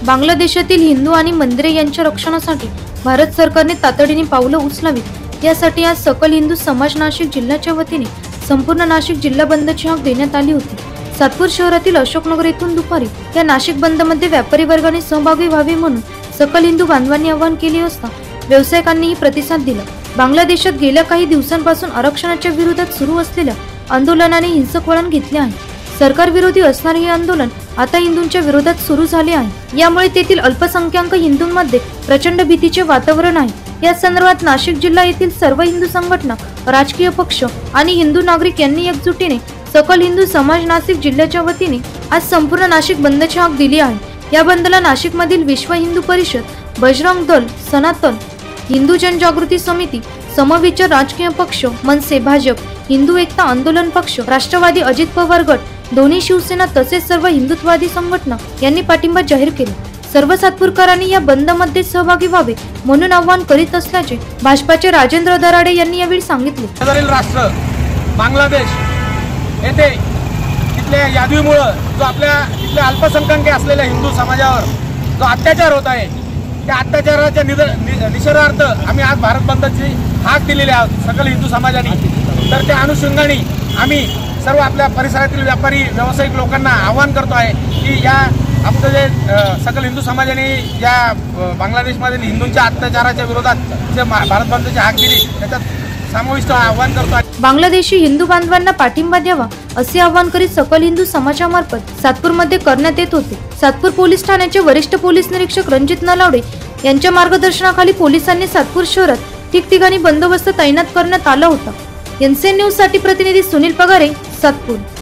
बांगलादेशातील हिंदू आणि मंदिरे यांच्या रक्षणासाठी भारत सरकारने तातडीने पावलं उचलावीत यासाठी आज सकल हिंदू समाज नाशिक जिल्ह्याच्या वतीने संपूर्ण नाशिक जिल्हा बंदची हाक देण्यात आली होती। सातपूर शहरातील अशोकनगर येथून दुपारी या नाशिक बंदमध्ये व्यापारी वर्गाने सहभागी व्हावे म्हणून सकल हिंदू बांधवांनी आवाहन केले असता व्यावसायिकांनीही प्रतिसाद दिला। बांगलादेशात गेल्या काही दिवसांपासून आरक्षणाच्या विरोधात सुरू असलेल्या आंदोलनाने हिंसक वळण घेतले आहे। सरकार विरोधी असणारे हे आंदोलन आता हिंदूंच्या विरोधात सुरू झाले आहे। यामुळे तेथील अल्पसंख्याक हिंदूंमध्ये प्रचंड भीतीचे वातावरण आहे। या संदर्भात नाशिक जिल्हा येथील सर्व हिंदू संघटना, राजकीय पक्ष आणि हिंदू नागरिक यांनी एकजुटीने सकल हिंदू समाज नाशिक जिल्ह्याच्या वतीने आज संपूर्ण नाशिक बंदची हाक दिली आहे। या बंदला नाशिकमधील विश्व हिंदू परिषद, बजरंग दल, सनातन हिंदू जनजागृती समिती, समविचार राजकीय पक्ष, मनसे, भाजप, हिंदू एकता आंदोलन पक्ष, राष्ट्रवादी अजित पवार गट, दोन्ही शिवसेना तसेच सर्व हिंदुत्ववादी संघटना यांनी पाठिंबा जाहीर केला। सर्व सातपूरकरांनी या बंदमध्ये सहभागी व्हावे म्हणून आवाहन करीत असल्याचे भाजपाचे राजेंद्र दराडे यांनी यावेळी सांगितले। शेजारील राष्ट्र बांगलादेश येथे तिथल्या यादवीमुळे जो आपल्या तिथल्या अल्पसंख्याक असलेल्या हिंदू समाजावर जो अत्याचार होत आहे त्या अत्याचाराच्या निषेधार्थ आम्ही आज भारत बंदची हाक दिलेली आहे सकल हिंदू समाजाने। तर त्या अनुषंगाने आम्ही सर्व आपल्या परिसरातील व्यापारी व्यावसायिक लोकांना आवाहन करतो आहे की या आमचं जे सकल हिंदू समाजाने या बांगलादेशमधील हिंदूंच्या अत्याचाराच्या विरोधात जे भारत बंदची हाक दिली त्याच्यात समाविष्ट आवाहन करतो आहे। बांगलादेशी हिंदू बांधवांना पाठिंबा द्यावा असे आवाहन करीत सकल हिंदू समाजामार्फत सातपूरमध्ये करण्यात येत होते। सातपूर पोलीस ठाण्याचे वरिष्ठ पोलीस निरीक्षक रणजित नलावडे यांच्या मार्गदर्शनाखाली पोलिसांनी सातपूर शहरात ठिकठिकाणी बंदोबस्त तैनात करण्यात आला होता। एनसीएन न्यूज साठी प्रतिनिधी सुनील पगारे, सातपूर।